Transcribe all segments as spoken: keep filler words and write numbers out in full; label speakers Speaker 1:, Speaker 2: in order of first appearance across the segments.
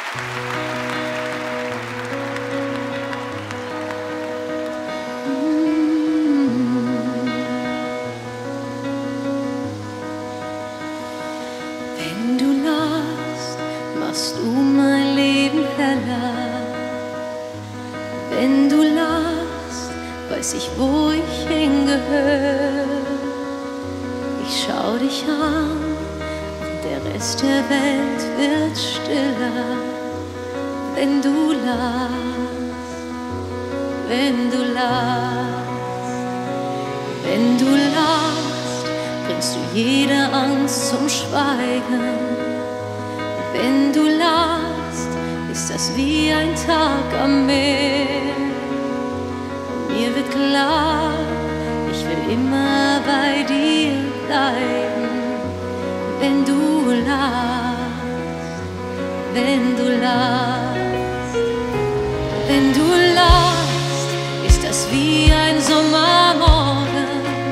Speaker 1: Wenn du lachst, machst du mein Leben heller. Wenn du lachst, weiß ich, wo ich hingehöre. Ich schau dich an und der Rest der Welt wird stiller. Wenn du lachst, wenn du lachst, wenn du lachst, bringst du jede Angst zum Schweigen. Wenn du lachst, ist das wie ein Tag am Meer. Und mir wird klar, ich will immer bei dir bleiben. Wenn du lachst, wenn du lachst, wenn du lachst, ist das wie ein Sommermorgen.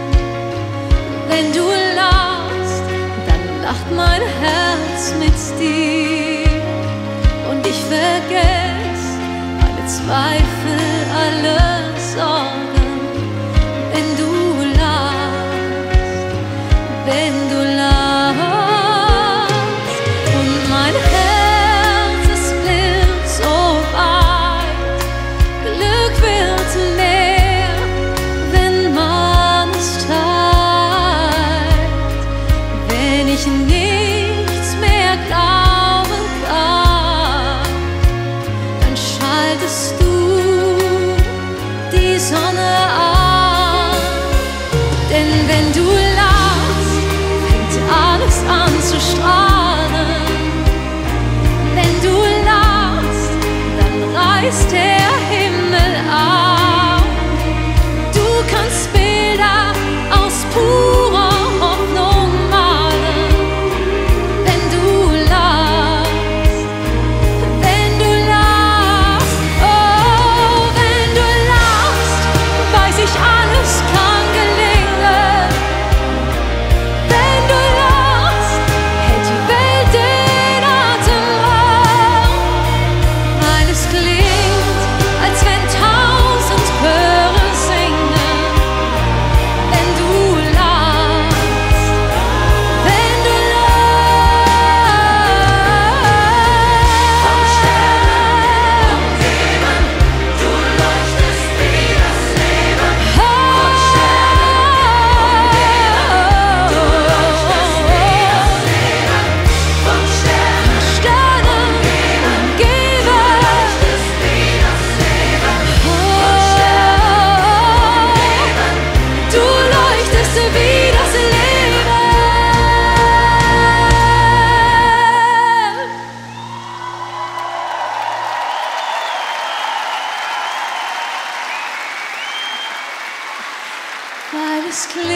Speaker 1: Wenn du lachst, dann lacht mein Herz mit dir. Und ich vergesse alle Zweifel, alle Sorgen. Wenn du lachst, wenn du lachst. Und mein Herz, es wird so weit. Glück wird mehr, wenn man es teilt. Wenn ich nichts mehr glauben kann, dann schaltest du die Sonne an. Denn wenn du lachst, fängt alles an zu strahlen. Wenn du lachst, dann reißt der Himmel auf. Du kannst Bilder aus purer Hoffnung malen. Wenn du lachst, wenn du lachst, oh, wenn du lachst, weiß ich, alles kann gelingen. Wenn du lachst, hält die Welt den Atem an. Weil es klingt, als wenn tausend Chöre singen. Wenn du lachst, wenn du lachst. Vom Sternen umgeben, du leuchtest wie das Leben. Von Sternen umgeben, du leuchtest wie das Leben. Von Sternen umgeben, du leuchtest wie das Leben. Von Sternen umgeben, du leuchtest wie das Leben. Weil es klingt,